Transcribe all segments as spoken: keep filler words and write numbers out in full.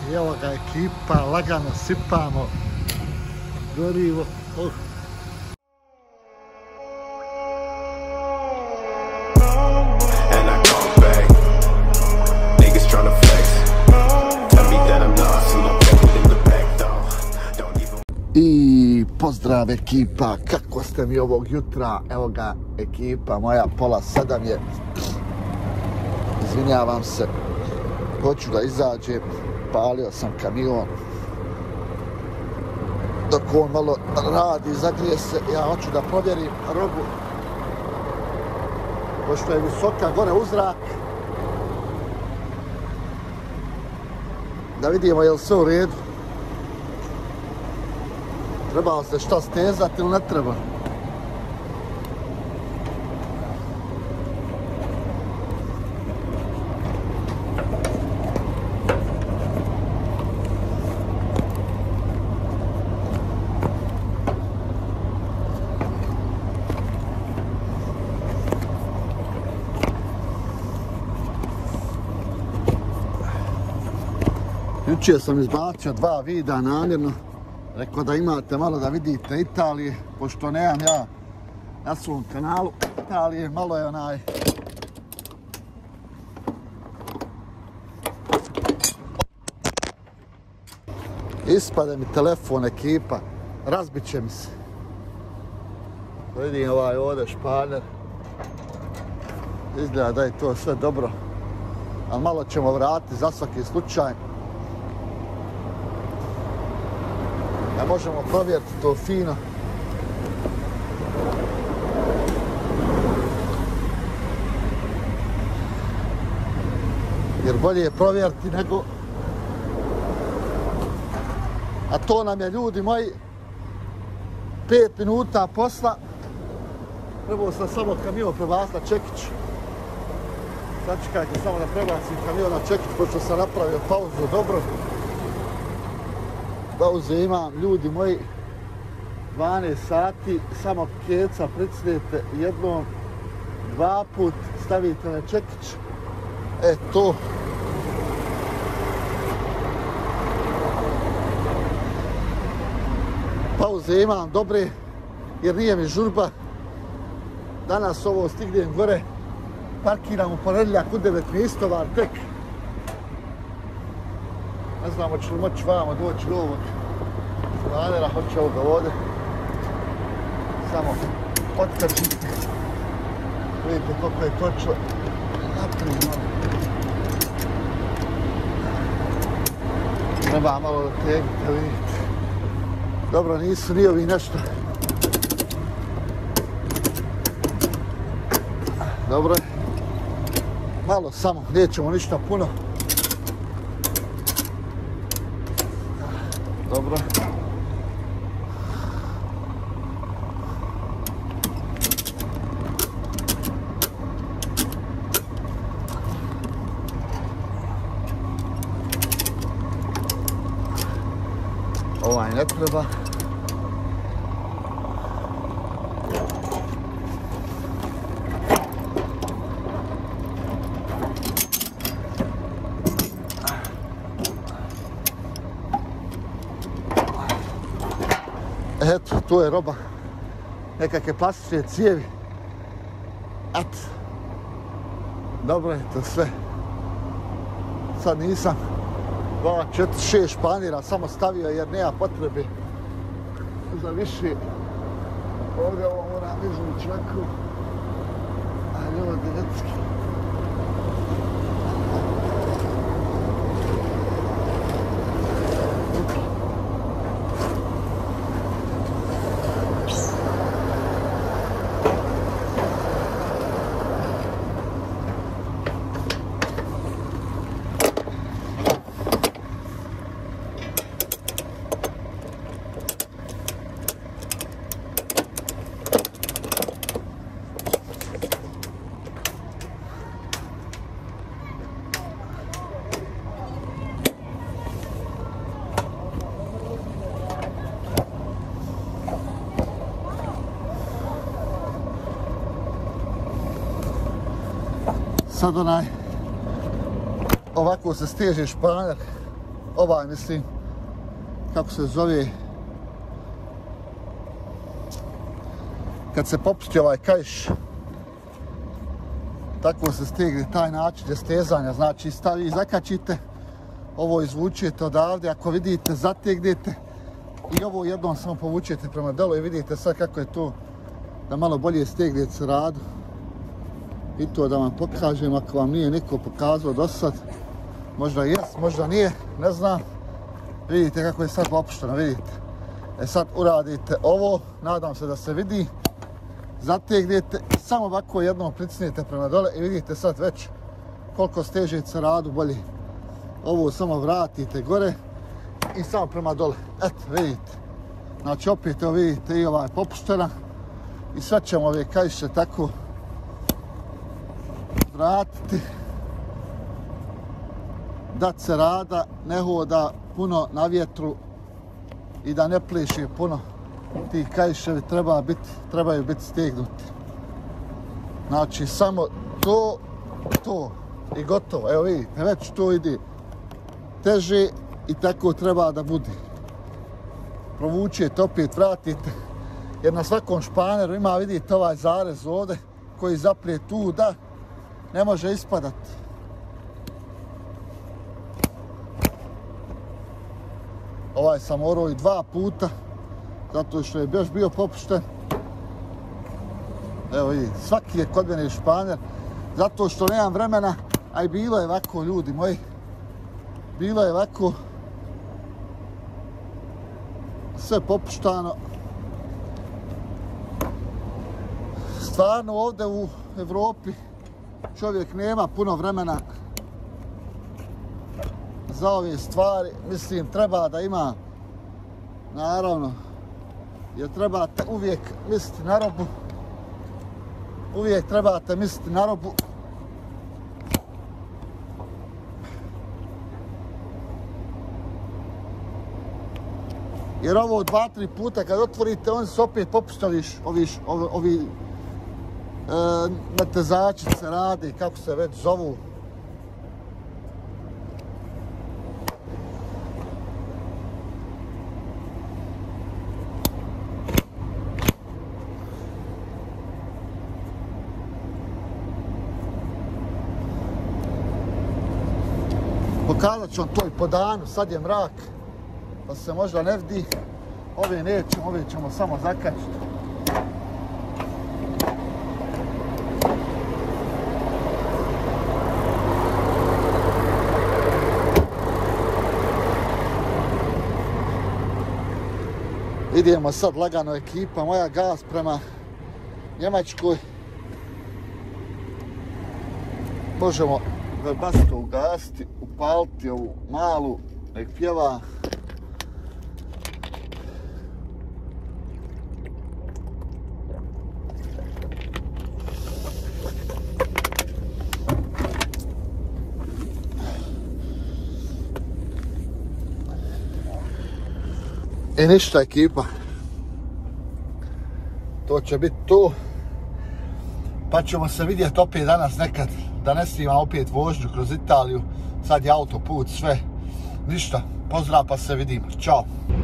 I evo ga ekipa, lagano sipamo gorivo. Uh. I pozdrav ekipa, kako ste mi ovog jutra? Evo ga ekipa moja, pola sedam je. Izvinjavam se, hoću da izađem, palio sam kamion. Dok on malo radi, zagrije se, ja hoću da provjerim robu. Pošto je visoka gore u zrak. Da vidimo je li sve u redu. Trebalo se šta stezati ili ne treba? Jučer sam izbacio dva videa namjerno. Rekao da imate malo da vidite Italije, pošto nemam ja na svom kanalu Italije, malo je onaj... Ispade mi telefon ekipa, razbit će mi se. Vidim ovaj ovdje španer. Izgleda da je to sve dobro. Ali malo ćemo vratiti za svaki slučaj. Da možemo provjeriti to fino. Jer bolje je provjeriti nego... A to nam je, ljudi moji, pet minuta posla. Trebao sam samo kamion prebaciti na čekić. Sad čekajte samo da prebacim kamion na čekić, pošto sam napravio pauzu dobro. Pauze imam, ljudi moji, dvanaest sati, samo keca pricnete jednom, dva put, stavite na čekić. E, to. Pauze imam dobre, jer nije mi žurba. Danas ovo stignem gore, parkiram u ponedjeljak u devet mi istovar tek. Ne znamo će li moći vamo doći do ovog planera, hoće ovoga ovdje. Samo otkačiti. Vidite koliko je točno. Naprijed malo. Treba malo da tegnite, vidite. Dobro, nisu ni ovi nešto. Dobro je. Malo samo, nećemo ništa puno. Dobro. Ovaj ne treba. Eto, tu je roba. Nekakve plastične cijevi. Eto. Dobro je to sve. Sad nisam dva, četiri, šest španira samo stavio jer nema potrebe za više. Ovdje ovo moram izvući ovako. A ljudi, recki. Sad onaj, ovako se steže španer ovaj mislim, kako se zove, kad se popusti ovaj kaiš, tako se stegne taj način je stezanja, znači stavi, zakačite, ovo izvučete odavde, ako vidite zategnete i ovo jednom samo povučete prema dolu i vidite sad kako je to da malo bolje stegnete ceradu. I to da vam pokažem ako vam nije niko pokazao do sad, možda jes, možda nije, ne znam. Vidite kako je sad opušteno, vidite. E sad uradite ovo, nadam se da se vidi. Zategnete, samo ovako jednom pritisnete prema dole i vidite sad već koliko steže ceradu bolje. Ovo samo vratite gore i samo prema dole. Eto, vidite. Znači opet evo vidite i ova je popuštena. I sve ćemo ove kaiše tako vratiti. Da cerada ne hoda puno na vjetru i da ne pleši puno. Ti kaiševi treba biti, trebaju biti stegnuti. Znači samo to, to i gotovo. Evo vidite, već to ide teže i tako treba da bude. Provučete, opet vratite. Jer na svakom španeru ima, vidite ovaj zarez ovdje koji zaplije tu da ne može ispadati. Ovaj sam morao i dva puta, zato što je još bio popušten. Evo vidite, svaki je kod mene španer, zato što nemam vremena, a i bilo je ovako, ljudi moji. Bilo je ovako sve popuštano. Stvarno ovdje u Evropi čovjek nema puno vremena za ove stvari. Mislim, treba da ima, naravno, jer trebate uvijek misliti na robu. Uvijek trebate misliti na robu. Jer ovo dva, tri puta kad otvorite, oni se opet popuštali ovi, ovi, ovi e, natezači se radi, kako se već zovu. Pokazat ću vam to i po danu, sad je mrak, pa se možda ne vidi. Ove nećemo, ove ćemo samo zakačiti. Idemo sad lagano ekipa, moja gas prema Njemačkoj. Možemo Webasto ugasiti, upaliti ovu malu, nek pjeva. I ništa ekipa, to će biti to, pa ćemo se vidjeti opet danas nekad, da ne snimam opet vožnju kroz Italiju, sad je autoput, sve, ništa, pozdrav pa se vidimo, čao.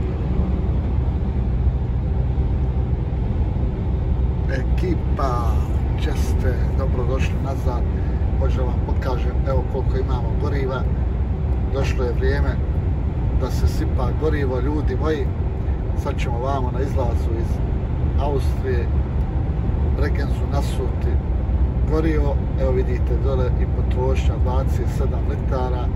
Ekipa, česte, dobrodošli nazad, možda vam pokažem, evo koliko imamo goriva, došlo je vrijeme da se sipa gorivo, ljudi moji. Sad ćemo vamo na izlazu iz Austrije, Bregenzu nasuti gorivo. Evo vidite dole i potrošnja dvadeset sedam litara.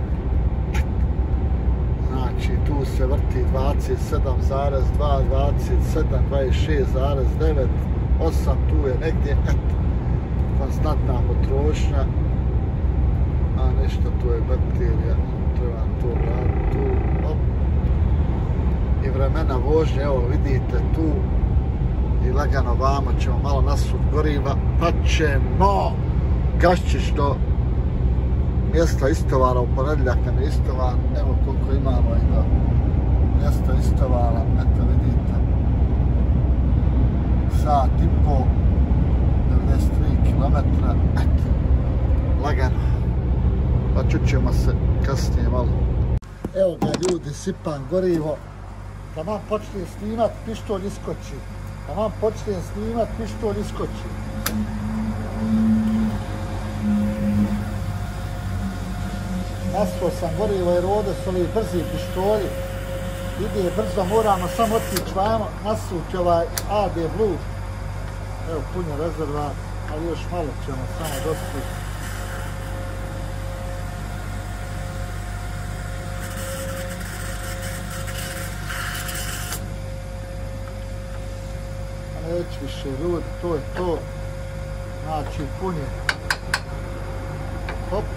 Znači tu se vrti dvadeset sedam zarez dva, dvadeset sedam, dvadeset šest zarez devet, osam tu je negdje, eto, konstantna potrošnja. A nešto tu je baterija, treba to raditi tu, op. I vremena vožnje, evo vidite tu i lagano vamo ćemo malo nasut goriva, pa ćemo gašćiš do mjesta istovara u ponedjeljak nam je istovar, evo koliko imamo i do mjesta istovara, eto vidite, sat i po, devedeset tri kilometra, eto, lagano, pa čućemo se kasnije malo. Evo ga ljudi, sipam gorivo. Taman počnem snimat, pištolj iskoči. Taman počnem snimat, pištolj iskoči. Nastao sam gorivo jer ovdje su ovi brzi pištolji. Ide brzo, moramo samo otići vamo, nasuti ovaj A D Blue. Evo, pun je rezervar, ali još malo ćemo samo dospiti. Neću više ljudi, to je to. Znači, pun je. Hop.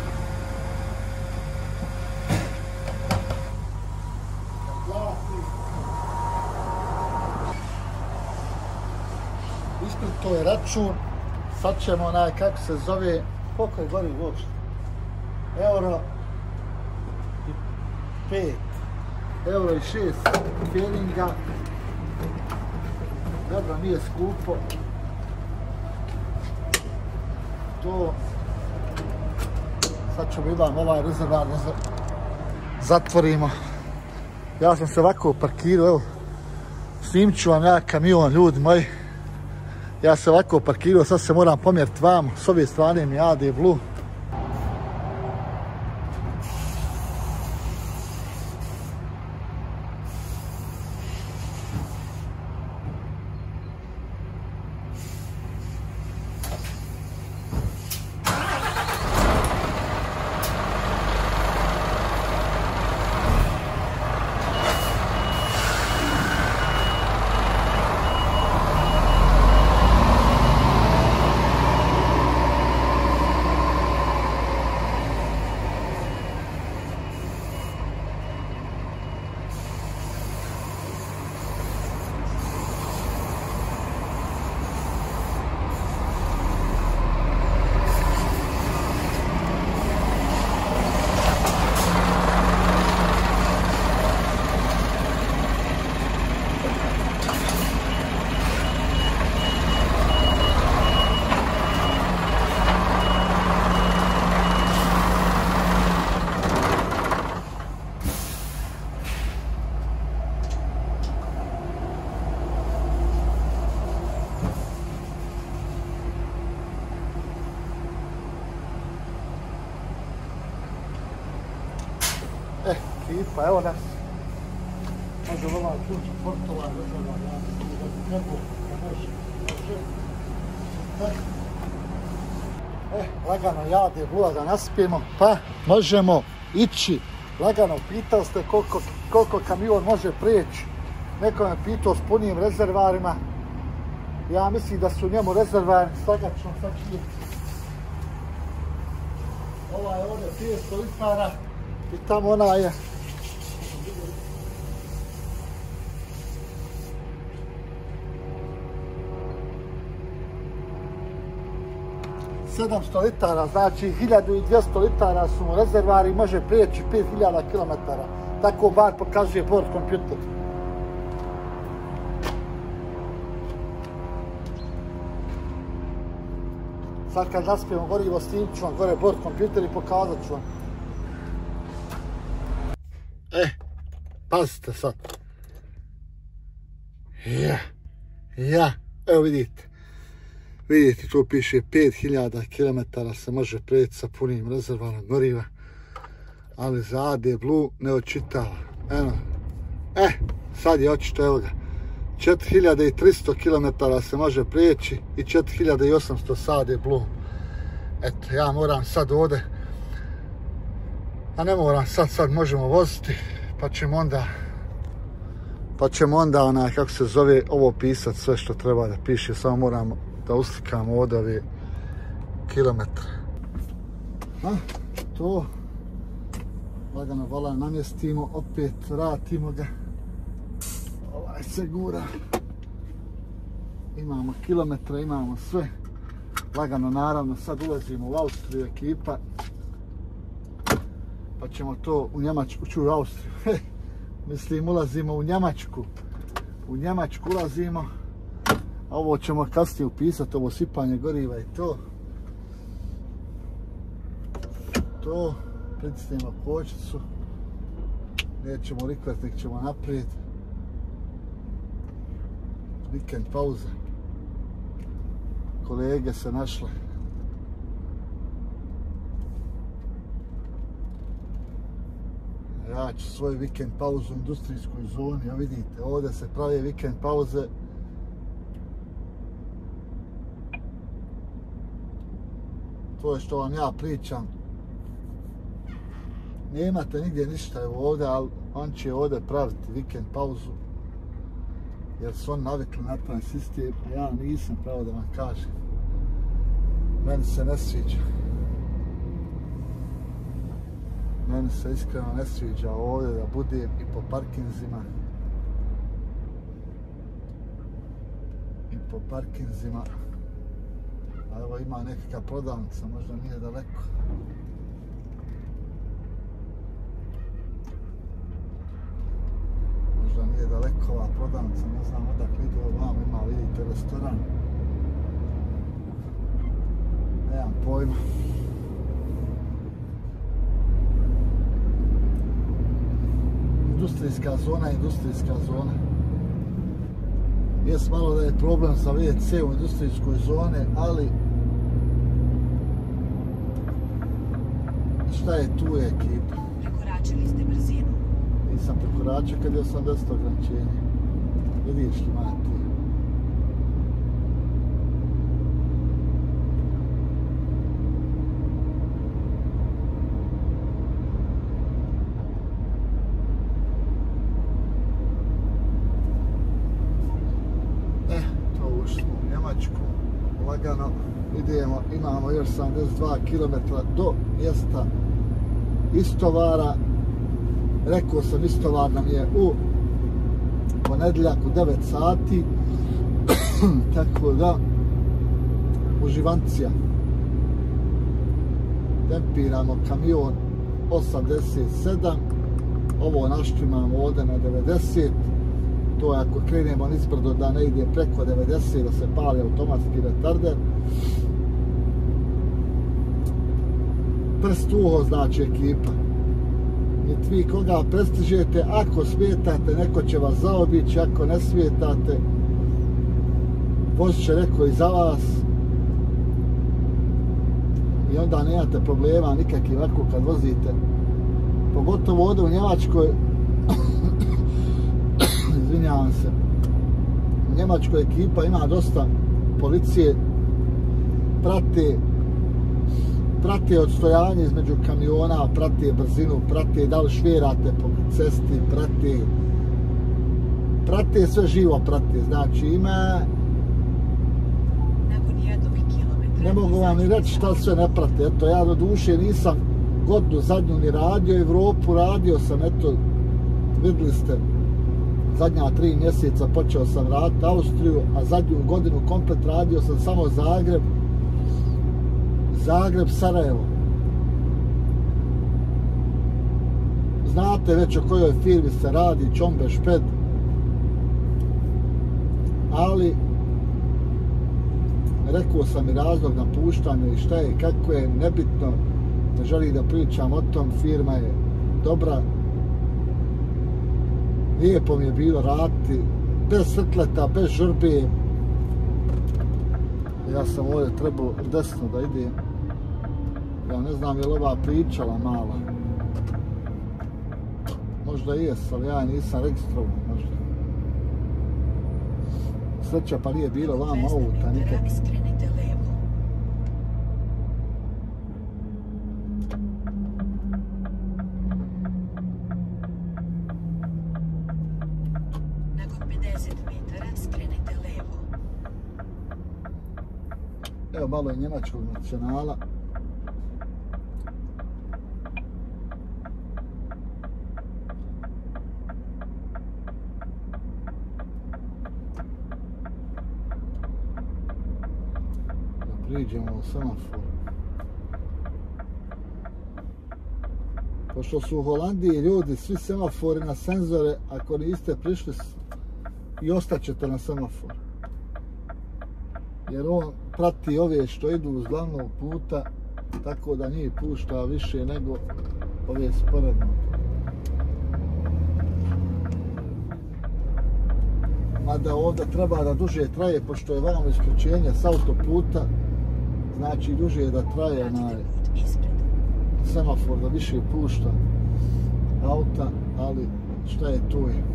Ispred to je račun. Sad ćemo onaj, kako se zove, koliko je gori uopšte? Euro i pet. Euro i šest feelinga. Dobro, nije skupo. To... Sad ćemo imam ovaj rezervar da zatvorimo. Ja sam se ovako parkirao, evo. Snimit ću vam ja kamion, ljudi moji. Ja se ovako parkirao, sad se moram pomjeriti vamo. S ove strane mi je A D Blue. Eh, ekipa, evo nas. Može ovaj ključ portova, rezervar, ja mislim da bi trebao, da može, može. Eh, lagano jade, blua da naspijemo, pa možemo ići. Lagano, pitao ste koliko, koliko kamion može prijeći. Neko me pitao s punim rezervarima. Ja mislim da su njemu rezervari, slagačno sad će. Ova je ovdje petsto litara. I tamo ona je. sedamsto litara, znači hiljadu dvjesto litara su mu rezervari i može prijeći pet hiljada kilometara. Tako bar pokazuje bord kompjuter. Sad kad naspijemo gorivo, snimit ću vam gore bord kompjuter i pokazat ću vam. E, pazite sad. Ja, ja, evo vidite. Vidite, tu piše pet hiljada kilometara se može prijeći sa punim rezervarom goriva. Ali za A D Blue ne očitava. Eno, e, sad je očito, evo ga. četiri hiljade tristo kilometara se može prijeći i četiri hiljade osamsto sa A D Blue. Eto, ja moram sad ovdje. A ne moram sad, sad možemo voziti, pa ćemo onda, pa ćemo onda onaj, kako se zove, ovo pisat sve što treba da piše, samo moramo da uslikamo ovdje ove kilometre. A, to, lagano volan namjestimo, opet vratimo ga, ovaj se gura, imamo kilometre, imamo sve, lagano naravno, sad ulazimo u Austriju ekipa, pa ćemo to u Njemačku, ću u Austriju, mislim ulazimo u Njemačku, u Njemačku ulazimo, a ovo ćemo kasnije upisati, ovo sipanje goriva i to. To, pritisnemo kočicu, Nećemo rikvet, nek ćemo naprijed. Vikend pauza. Kolege se našle. Ja ću svoju vikend pauzu u industrijskoj zoni, a vidite, ovdje se prave vikend pauze. To je što vam ja pričam. Nemate nigdje ništa evo ovdje, ali on će ovdje praviti vikend pauzu. Jer su oni navikli na taj sistem, a ja nisam, pravo da vam kažem. Meni se ne sviđa. Meni se iskreno ne sviđa ovdje da budem i po parkinzima. I po parkinzima. A evo ima nekakva prodavnica, možda nije daleko. Možda nije daleko ova prodavnica, ne znam odakle ide ovamo, ima vidite restoran. Nemam pojma. Industrijska zona, industrijska zona. Jes malo da je problem sa ve ce u industrijskoj zone, ali šta je tu je ekipa? Prekoračili ste brzinu. Nisam prekoračio kad je osamdeset ograničenje. Vidiš li mati? Lagano idemo, imamo još sedamdeset dva kilometra do mjesta istovara. Rekao sam, istovar nam je u ponedjeljak u devet sati. Tako da uživancija. Tempiramo kamion osamdeset sedam. Ovo naštimamo ovdje na devedeset. To je ako krenemo nizbrdo da ne ide preko devedeset, da se pali automatski retarder. Prst uho znači ekipa. Niti vi koga prestižete, ako smetate, neko će vas zaobići, ako ne smetate, vozit će neko iza vas. I onda nemate problema nikakvih ovako kad vozite. Pogotovo ovdje u Njemačkoj, izvinjavam se, u Njemačkoj ekipa ima dosta policije, prate, prate odstojanje između kamiona, prate brzinu, prate da li šverate po cesti, prate, prate sve živo, prate, znači ima, ne mogu vam ni reći šta sve ne prate, eto ja do duše nisam godinu zadnju ni radio Evropu, radio sam, eto, vidjeli ste, zadnja tri mjeseca počeo sam raditi Austriju, a zadnju godinu komplet radio sam samo Zagreb, Zagreb, Sarajevo. Znate već o kojoj firmi se radi, Čombe Šped, ali rekao sam i razlog napuštanja i šta je, kako je, nebitno, ne želim da pričam o tom, firma je dobra. Lijepo mi je bilo raditi, bez srtleta, bez žurbe. Ja sam ovdje trebao desno da idem. Ja ne znam je li ova pričala mala. Možda i jes, ali ja nisam registrovan možda. Sreća pa nije bilo vama auta nikak. Evo malo je njemačkog nacionala. Da priđemo u semafor. Pošto su u Holandiji ljudi svi semafori na senzore, ako niste prišli i ostaćete na semafor. Jer on prati ove što idu uz glavnog puta, tako da njih pušta više nego ove sporedno. mada ovdje treba da duže traje, pošto je vamo isključenje s autoputa, znači duže da traje na semafor, da više pušta auta, ali šta je tu je.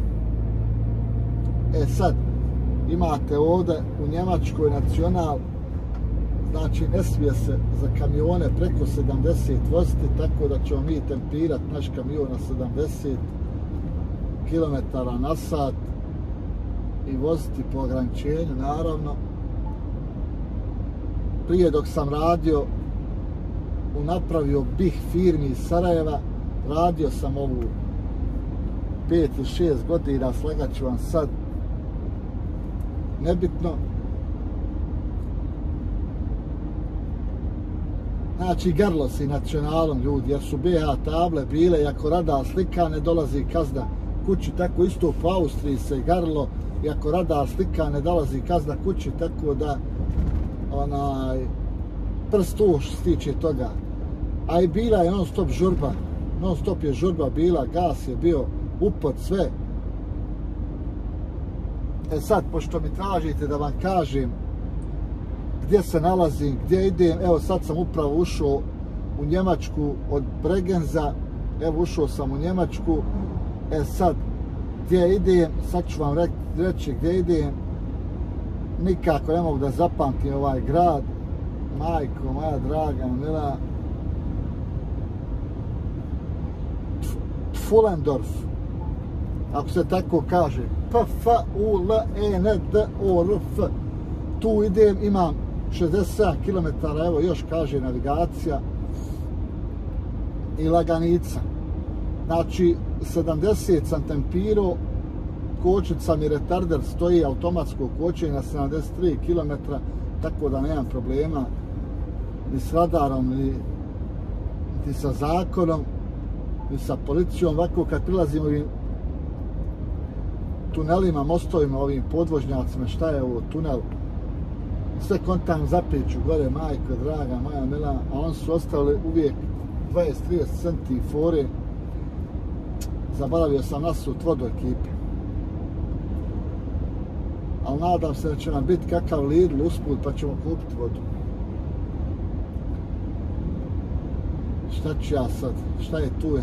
E sad, imate ovdje u Njemačkoj nacional, znači ne smije se za kamione preko sedamdeset voziti, tako da ćemo mi tempirati naš kamion na sedamdeset kilometara na sat i voziti po ograničenju, naravno. Prije dok sam radio u napravio bih firmi iz Sarajeva, radio sam ovu pet ili šest godina, slagat ću vam sad, nebitno. Znači, grlo si nacionalom ljudi, jer su B H table bile i ako radar slika ne dolazi kazna kući, tako isto po Austriji se garlo i ako radar slika ne dolazi kazna kući, tako da onaj prst u što se tiče toga. A i bila je non stop žurba, non stop je žurba bila, gas je bio upod sve. E sad, pošto mi tražite da vam kažem gdje se nalazim, gdje idem, evo sad sam upravo ušao u Njemačku od Bregenza, evo ušao sam u Njemačku, e sad gdje idem, sad ću vam reći gdje idem, nikako ne mogu da zapamtim ovaj grad, majko moja draga mila, Pfullendorf, ako se tako kaže, P F U L E N D O R F, tu idem, imam šezdeset sedam kilometara, evo još kaže navigacija i laganica. Znači, sedamdeset sam tempirao, kočnica mi retarder stoji, automatsko kočenje na sedamdeset tri kilometra, tako da nemam problema ni s radarom, ni, ni sa zakonom, ni sa policijom. Ovako kad prilazim ovim tunelima, mostovima, ovim podvožnjacima, šta je ovo tunel, sve kontam zapriču gore, majko draga moja mila, a on su ostali uvijek dvadeset do trideset centi fore. Zaboravio sam nasut vodu ekipe. Ali nadam se da će nam biti kakav Lidl usput pa ćemo kupiti vodu. Šta ću ja sad? Šta je tu je?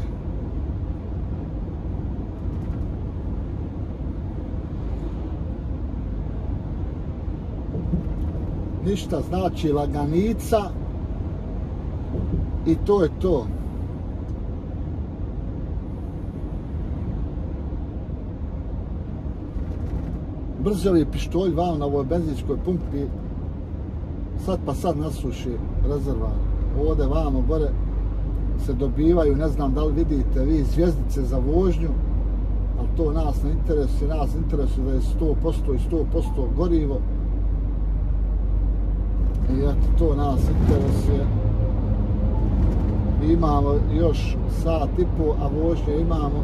Ništa, znači laganica i to je to. Brzovi pištolj vam na ovoj benzinskoj pumpi sad pa sad nasuši rezervoar. Ovdje vamo gore se dobivaju, ne znam da li vidite vi, zvjezdice za vožnju, ali to nas ne interesuje, nas interesuje da je sto posto i sto posto gorivo. I eto, to nas interesuje. Imamo još sat i pol, a vožnje imamo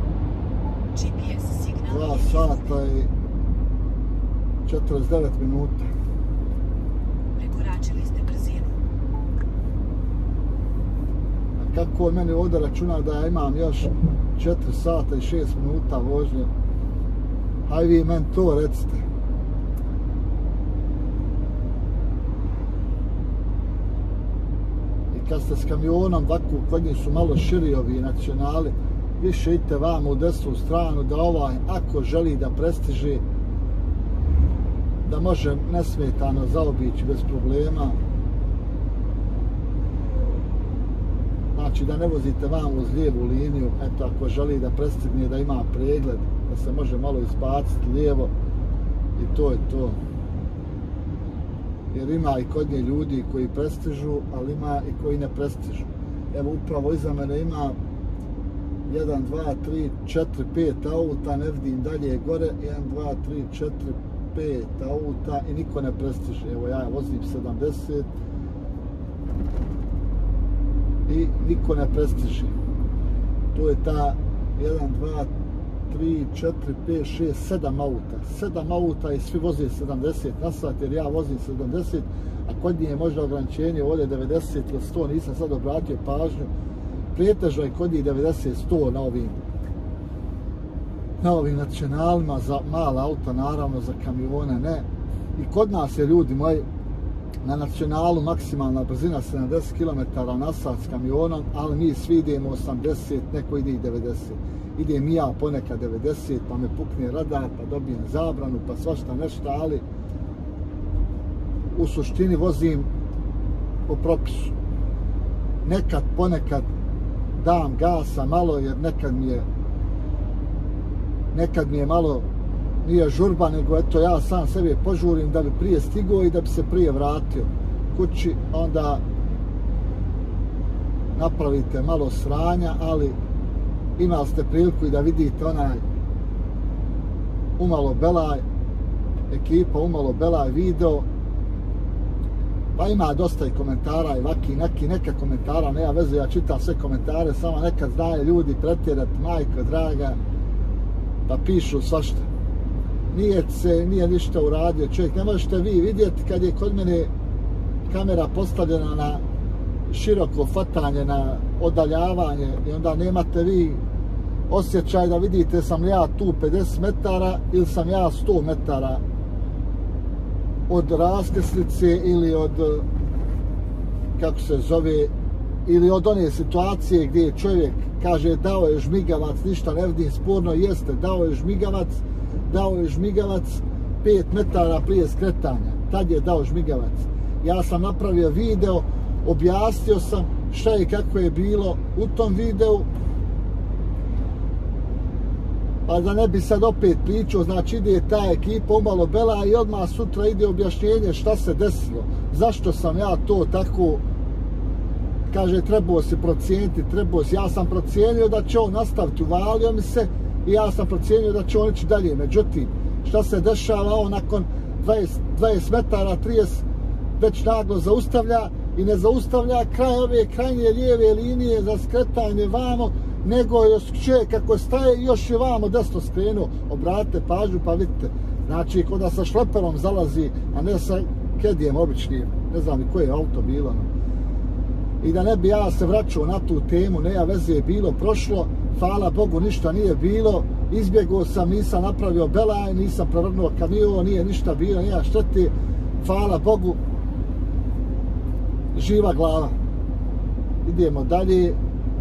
dva sata i četrdeset devet minuta. Prekoračili ste brzinu. A kako je meni ovdje računa da ja imam još četiri sata i šest minuta vožnje? Haj vi meni to recite. I kad ste s kamionom, ovako kod njih su malo širi ovi nacionali, više idite vamo u desnu stranu, da ovaj, ako želi da prestiže, da može nesmetano zaobići bez problema. Znači da ne vozite vamo uz lijevu liniju, eto ako želi da prestigne, da ima pregled, da se može malo izbaciti lijevo i to je to. Jer ima i kod nje ljudi koji prestižu, ali ima i koji ne prestižu. Evo upravo iza mene ima jedan, dva, tri, četiri, pet auta, ne vidim dalje gore, jedan, dva, tri, četiri, pet auta i niko ne prestiže. Evo ja vozim sedamdeset i niko ne prestiže. To je ta jedan, dva, tri, četiri, pet, šest, sedam auta. sedam auta i svi voze sedamdeset na sat jer ja vozim sedamdeset, a kod njih je možda ograničenje ovdje devedeset ili sto, nisam sad obratio pažnju. Pretežno je kod njih devedeset do sto na ovim na ovim nacionalima, za mala auta, naravno, za kamione, ne. I kod nas je, ljudi moji, na nacionalu maksimalna brzina sedamdeset kilometara na sat s kamionom, ali mi svi idemo osamdeset, neko ide i devedeset. Idem i ja ponekad devedeset, pa me pukne radar, pa dobijem zabranu, pa svašta nešto, ali u suštini vozim po propisu. Nekad, ponekad dam gasa malo, jer nekad mi je nekad mi je malo, nije žurba, nego eto ja sam sebe požurim da bi prije stigao i da bi se prije vratio kući, onda napravite malo sranja, ali imali ste priliku i da vidite onaj Umalo Belaj, ekipa Umalo Belaj video, pa ima dosta i komentara i vaki, neki, neka komentara, nema veze, ja čitam sve komentare, samo nekad znaje ljudi pretjerat, majko draga, pa pišu svašta. Nije se, nije ništa uradio čovjek, ne možete vi vidjeti kad je kod mene kamera postavljena na široko fatanje, na odaljavanje i onda nemate vi osjećaj da vidite sam li ja tu pedeset metara ili sam ja sto metara od raskrsnice ili od, kako se zove, ili od one situacije gdje čovjek kaže dao je žmigavac, ništa ne vidim sporno, jeste, dao je žmigavac, dao je žmigavac pet metara prije skretanja, tad je dao žmigavac. Ja sam napravio video, objasnio sam šta i kako je bilo u tom videu, pa da ne bi sad opet pričao, znači ide ta ekipa Umalo Belaj i odmah sutra ide objašnjenje šta se desilo, zašto sam ja to tako, kaže trebao se procijeniti, trebao se, ja sam procijenio da će on nastaviti, uvalio mi se i ja sam procijenio da će on ići dalje, međutim, šta se dešava, on nakon dvadeset, dvadeset metara, trideset, već naglo zaustavlja i ne zaustavlja kraj ove krajnje lijeve linije za skretanje vamo, nego još čovjek kako staje još je vamo desno skrenuo, obratite pažnju pa vidite, znači kod da sa šleperom zalazi, a ne sa kedijem običnim, ne znam ni koje je auto bilo. I da ne bi ja se vraćao na tu temu, nema veze je bilo, prošlo, hvala Bogu ništa nije bilo, izbjegao sam, nisam napravio belaj, nisam prevrnuo kamion, nije ništa bilo, nema štete, hvala Bogu, živa glava. Idemo dalje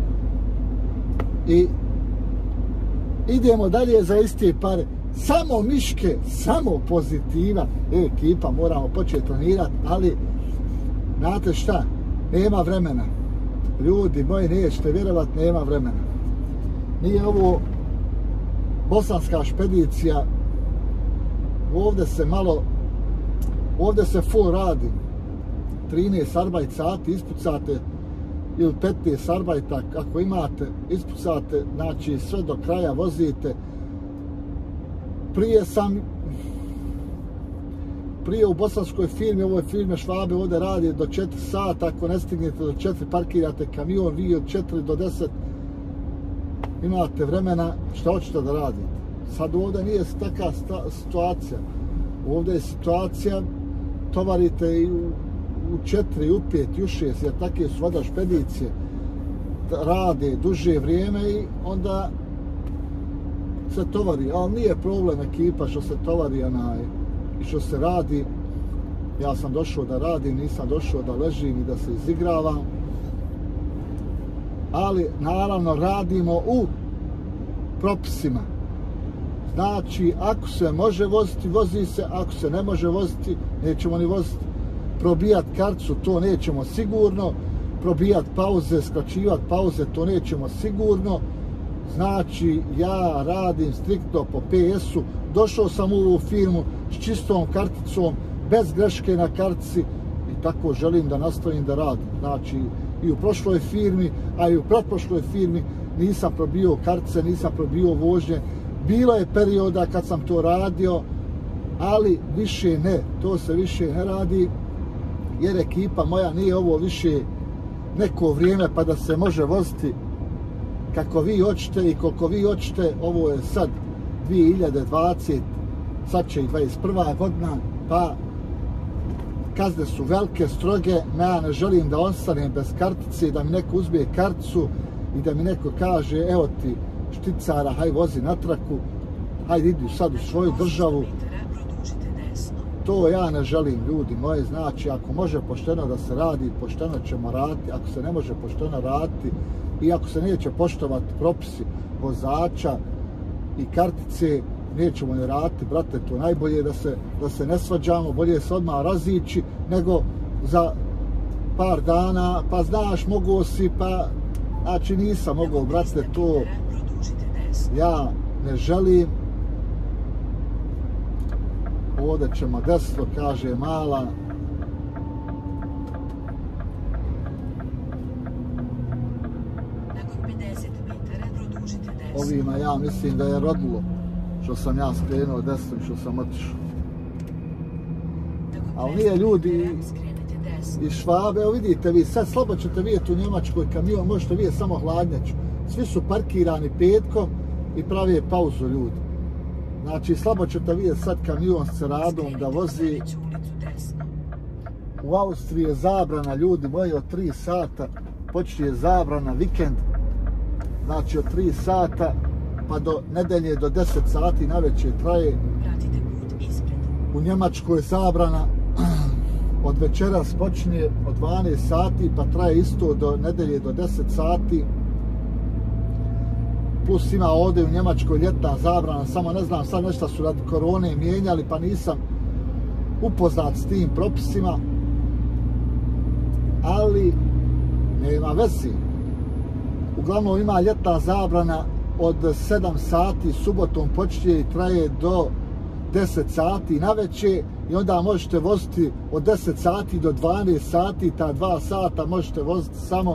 i idemo dalje za iste pare. Samo miške, samo pozitiva. E, ekipa, moramo početi trenirati, ali znate šta? Nema vremena. Ljudi moji, nećete vjerovati, nema vremena. Nije ovo bosanska špedicija. Ovdje se malo, ovdje se full radi. trinaest arbajt sati ispucate ili petnaest arbajta ako imate, ispucate, znači sve do kraja vozite. Prije sam prije u bosanskoj firmi, ovoj firme Švabe ovdje radi do četiri sata, ako ne stignete do četiri parkirate kamion, vi od četiri do deset imate vremena šta hoćete da radite. Sad ovdje nije takva situacija, ovdje je situacija tovarite i u u četiri, u pet, u šest, jer takve su vada špedicije, rade duže vrijeme i onda se tovari, ali nije problem ekipa što se tovari onaj, i što se radi. Ja sam došao da radim, nisam došao da ležim i da se izigravam, ali naravno radimo u propisima. Znači, ako se može voziti, vozi se, ako se ne može voziti, nećemo ni voziti. Probijat karcu, to nećemo sigurno, probijat pauze, skraćivat pauze, to nećemo sigurno. Znači, ja radim striktno po P S-u, došao sam u ovu firmu s čistom karticom, bez greške na kartici i tako želim da nastavim da radim. Znači, i u prošloj firmi, a i u pretprošloj firmi nisam probio kartice, nisam probio vožnje. Bilo je perioda kad sam to radio, ali više ne, to se više ne radi. Jer ekipa moja nije ovo više neko vrijeme pa da se može voziti kako vi hoćete i koliko vi hoćete. Ovo je sad dvije hiljade dvadesete, sad će i dvadeset prva godina, pa kazne su velike, stroge, ja ne želim da ostanem bez kartice, da mi neko uzme karticu i da mi neko kaže evo ti šticara, haj vozi na traku. hajde idu sad u svoju državu. To ja ne želim, ljudi moji, znači ako može pošteno da se radi, pošteno ćemo raditi, ako se ne može pošteno raditi i ako se neće poštovati propisi vozača i kartice, nećemo ne raditi, brate, to najbolje da se, da se ne svađamo, bolje se odmah razići, nego za par dana, pa znaš, mogu si, pa, znači nisam mogao, brate, to ja ne želim. Ovdje ćemo desno, kaže mala. Ovima ja mislim da je rodilo što sam ja skrenuo desno i što sam otišao. Ali nije ljudi iz Švabe, evo vidite vi, sad slabo ćete vidjeti u Njemačkoj kamion, možete vidjeti samo hladnjaču. Svi su parkirani petkom i pravi pauzu ljudi. Znači, slabo ćete vidjeti sad kamion s ceradom da vozi. U Austriji je zabrana, ljudi moji, od tri sata počinje zabrana, vikend. Znači, od tri sata pa do nedelje do deset sati navečer traje. U Njemačkoj je zabrana od večeras počinje od dvanaest sati pa traje isto do nedelje do deset sati. Plus ima ovdje u Njemačkoj ljetna zabrana, samo ne znam sad nešto su radi korone mijenjali pa nisam upoznat s tim propisima, ali nema veze. Uglavnom ima ljetna zabrana od sedam sati, subotom počinje i traje do deset sati navečer i onda možete voziti od deset sati do dvanaest sati, ta dva sata možete voziti samo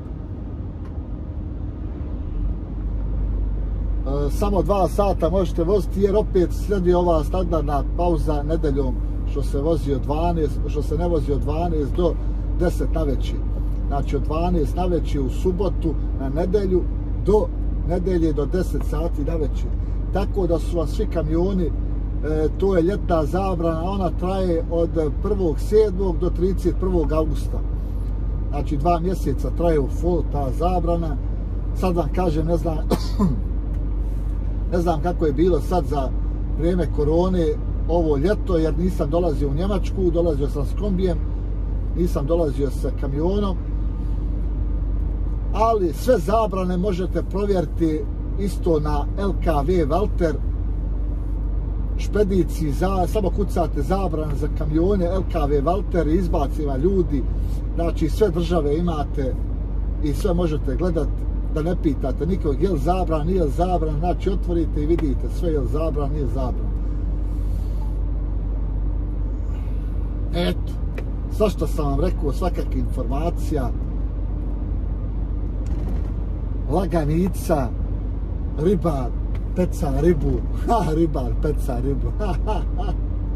samo dva sata možete voziti jer opet slijedi ova standardna pauza nedeljom što se vozi od dvanaest, što se ne vozi od dvanaest do deset navečer. Znači od dvanaest navečer u subotu na nedelju do nedelje do deset sati navečer. Tako da su vam svi kamioni, e, to je ljetna zabrana, ona traje od prvog sedmog do trideset prvog augusta. Znači dva mjeseca traje u full ta zabrana. Sad vam kažem, ne znam, ne znam kako je bilo sad za vrijeme korone ovo ljeto, jer nisam dolazio u Njemačku, dolazio sam s kombijem, nisam dolazio sa kamionom, ali sve zabrane možete provjeriti isto na L K V Walter špediciji, za, samo kucate zabrane za kamione L K V Walter i izbacima ljudi, znači sve države imate i sve možete gledati, da ne pitate nikog je li zabran, nije li zabran, znači otvorite i vidite sve je li zabran, nije zabran. Eto, svašta sam vam rekao, svakakva informacija, laganica, ribar peca ribu, ha, ribar peca ribu, ha, ha, ha.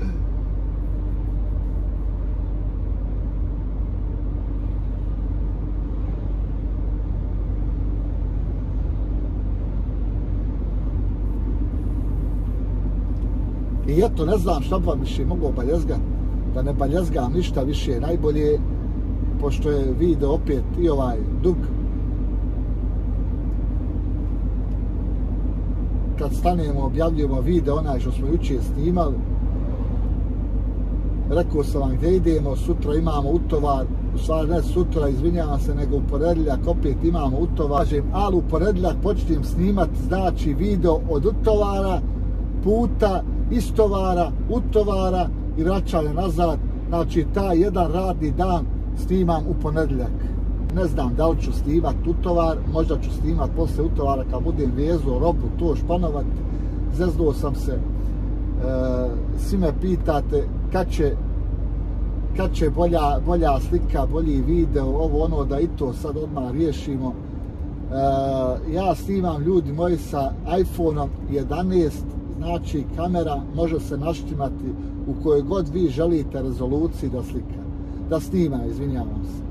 I eto, ne znam šta vam više mogu baljezgati, da ne baljezgam ništa više, najbolje, pošto je video opet i ovaj dug. Kad stanemo, objavljujemo video, onaj što smo jučer snimali. Rekao sam vam gdje idemo, sutra imamo utovar, u stvari ne sutra, izvinjavam se, nego u ponedjeljak opet imamo utovar. Ali u ponedjeljak počnem snimati, znači video od utovara, puta, istovara, utovara i vraćanja nazad. Znači taj jedan radni dan snimam u ponedjeljak. Ne znam da li ću snimati utovar, možda ću snimati poslije utovara kad budem vezuo robu, to španovati. Zeznuo sam se, e, svi me pitate kad će, kad će bolja, bolja slika, bolji video, ovo ono, da i to sad odmah riješimo. E, ja snimam, ljudi moji, sa iPhone jedanaest, znači kamera može se naštimati u kojoj god vi želite rezoluciji da slika, da snima, izvinjavam se.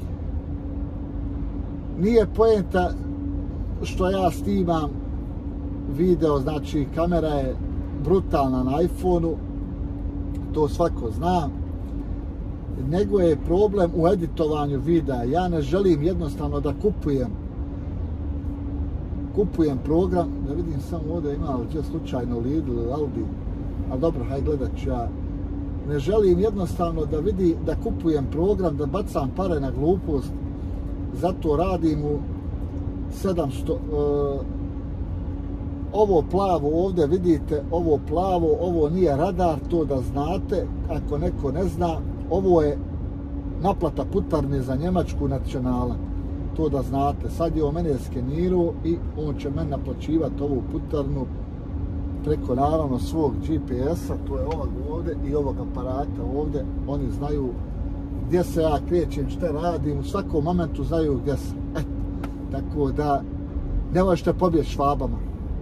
Nije poenta što ja snimam video, znači kamera je brutalna na iPhone-u, to svako zna, nego je problem u editovanju videa. Ja ne želim jednostavno da kupujem kupujem program, da vidim samo ovdje ima li gdje slučajno Lidl ili Aldi, ali dobro, hajde gledat ću ja. Ne želim jednostavno da vidi da kupujem program, da bacam pare na glupost, zato radim u sedamsto, uh, ovo plavo ovdje vidite, ovo plavo, ovo nije radar, to da znate, ako neko ne zna, ovo je naplata putarne za Njemačku nacionala, to da znate. Sad je o mene skenirao i on će meni naplaćivati ovu putarnu preko naravno svog G P S-a, to je ovog ovdje i ovog aparata ovdje, oni znaju gdje se ja krećem, šta radim, u svakom momentu znaju gdje sam. E, tako da ne možete pobjeći Švabama.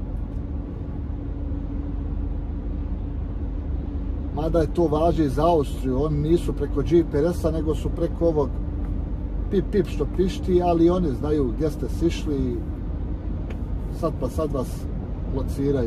Mada je to važi za Austriju, oni nisu preko G P S-a, nego su preko ovog pip pip što pišti, ali oni znaju gdje ste sišli i sad pa sad vas lociraju.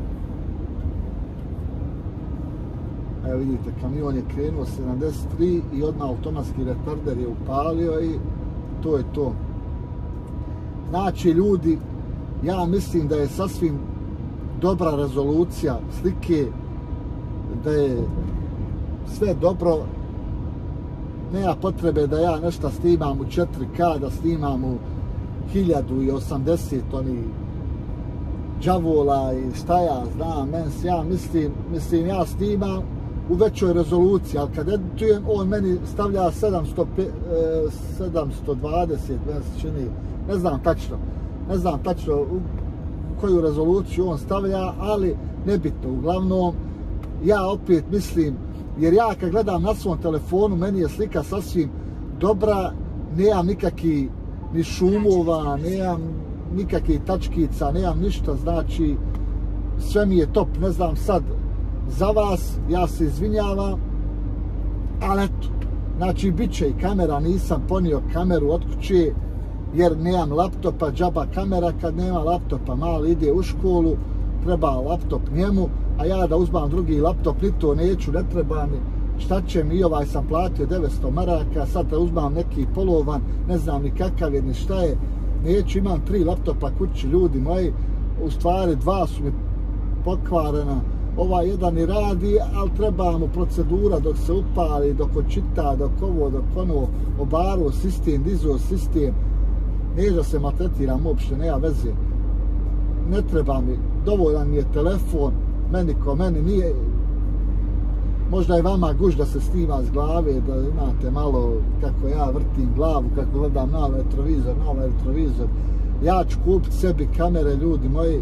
Evo vidite, kamion je krenuo sedamdeset tri i odmah automatski retarder je upalio i to je to. Znači ljudi, ja mislim da je sasvim dobra rezolucija slike, da je sve dobro, nema potrebe da ja nešto snimam u četiri K, da snimam u hiljadu osamdeset onih đavola i šta ja znam, mens, ja mislim, mislim ja snimam u većoj rezoluciji, ali kad editujem, on meni stavlja sedamsto, sedamsto dvadeset, meni se čini, ne znam tačno, ne znam tačno u koju rezoluciju on stavlja, ali nebitno, uglavnom, ja opet mislim, jer ja kad gledam na svom telefonu, meni je slika sasvim dobra, nemam nikakvih ni šumova, nemam nikakvih tačkica, nemam ništa, znači sve mi je top, ne znam sad za vas, ja se izvinjavam, ali eto, znači bit će i kamera, nisam ponio kameru od kuće, jer nemam laptopa, džaba kamera, kad nema laptopa, mali ide u školu, treba laptop njemu, a ja da uzmam drugi laptop, ni to neću, ne treba mi, šta će mi, ovaj sam platio devetsto maraka, sad da uzmam neki polovan, ne znam ni kakav je, ni šta je, neću, imam tri laptopa kući, ljudi moji, u stvari dva su mi pokvarena, ovaj jedan i radi, ali treba mu procedura dok se upali, dok očita, dok ovo, dok ono, obaru sistem, dizo sistem, neće da se maltretiram uopšte, nema veze, ne treba mi, dovoljan mi je telefon, meni ko meni nije, možda je vama guž da se snima s glave, da imate malo kako ja vrtim glavu, kako gledam na retrovizor, na ovaj retrovizor. Ja ću kupiti sebi kamere, ljudi moji,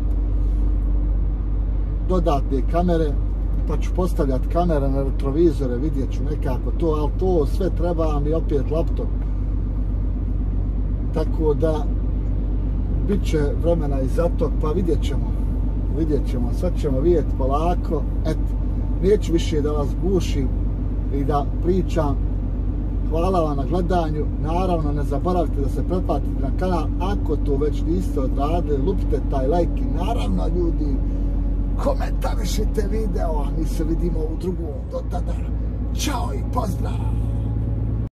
dodatne kamere, pa ću postavljati kamere na retrovizore, vidjet ću nekako to, ali to sve treba mi opet laptop. Tako da, bit će vremena i za to, pa vidjet ćemo. Vidjet ćemo, sad ćemo vidjeti polako. Eto, neću više da vas gušim i da pričam. Hvala vam na gledanju. Naravno, ne zaboravite da se pretplatite na kanal. Ako to već niste odradili, lupite taj like i naravno, ljudi, komentarišite video, a mi se vidimo u drugom. Do tada, čao i pozdrav!